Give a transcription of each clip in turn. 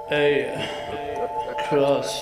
Hey, Crxss.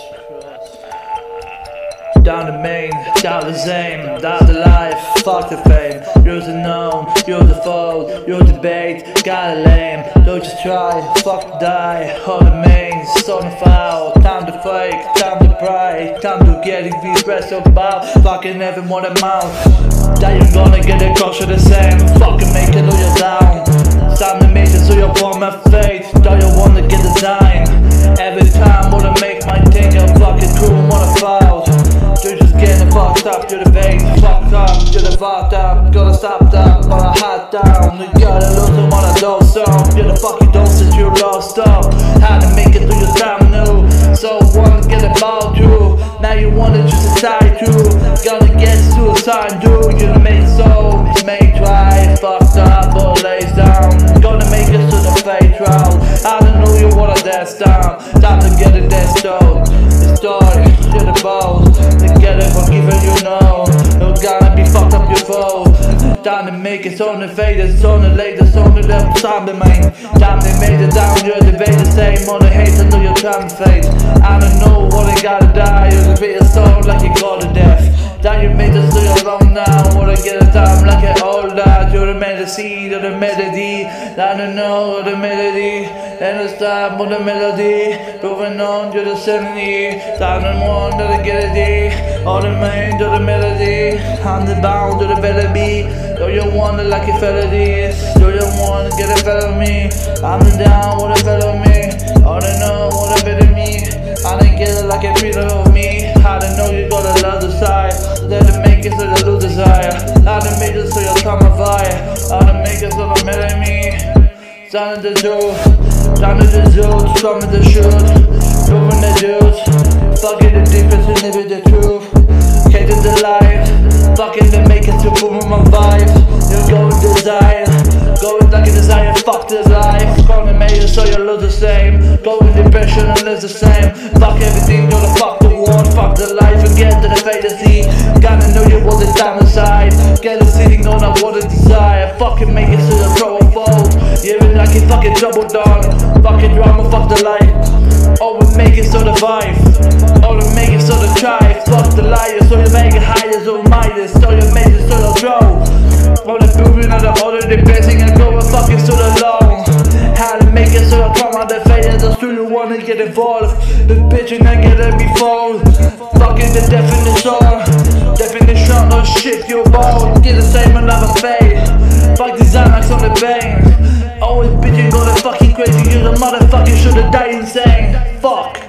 Down the main, down the same, down the life, fuck the fame. You're the known, you're the foe, you're the bait, got a lame. Don't just try, fuck die, all the main, stone foul. Time to fake, time to pray, time to get it, be rest about. Fucking everyone a mouth, that you're gonna get it close to the same. Fucking make it or you're down. Time to make it so you want my faith, don't you wanna get the sign? Every time wanna make my thing, a fucking crew wanna foul. You're just getting fucked up, you're the bait, fucked up, you're the fucked up. Gotta stop that, put a hat down. You gotta lose them on a low song. You're the fucking dosage, you lost up. How to make it through your time new. So wanna get about you. Now you wanna just decide to. Gonna get suicide, dude. You're the main soul, main try. Fucked up, or lays down. Gonna make it to the fate trial. I don't know you wanna dance down. Time to get it that's dope. It's dark, you're the boss. Together for giving you know. You're gonna be fucked up your foe. Time to make it on the fade, it's on the latest, on the left side, the main. Time they made it down, you're the bait, the same. On the hate until you're trying to fade. I don't know what I gotta die. You're the bit of soul like you got to death. Now you made it so you're wrong now. Wanna get a time like an old lad. You're the medicine, you're the melody. I don't know the melody. And it's time for the melody. Moving on, you're the 70. Time to one, you're the get it. All the main, you're the melody. I'm the bound, you're the better be. Do you want it like a felony? Do you want to get a fellow me? I'm the down, wanna follow me. I don't know, wanna better me. I don't get it like a freedom of me. I don't know you got a love desire. Let it make it so you lose desire. I don't make it so you come on fire. I don't make it so you marry me. Time to do, time to do, time to shoot. Moving the dudes, fucking the difference and living the truth. Hating the life, fucking the make it to boom my vibe. You're going desire, going like a desire, fuck this life. Gonna make it so you lose the same. Going depression and live the same. Fuck everything, gonna fuck the world, fuck the life and get to the fantasy. Gotta know you want the time inside. Get a sitting on I want to desire. Fucking make it so you throw a fold. Even like you fucking double down. Fucking drama, fuck the life. Oh, we make it so the vibe. Oh, we make it so the try. Fuck the liar, so you make it higher, so Midas. So you make it so the throw. All the moving and the order, the blessing and going fucking so the long. How to make it so I come out the fade. Just do you wanna get involved? The bitch and I get it before. Fucking the definition. Definition of shit, you ball. Get the same another fade. Fuck design like on the vein. Always bitching, go the fucking crazy. You the motherfucker shoulda died insane. Fuck.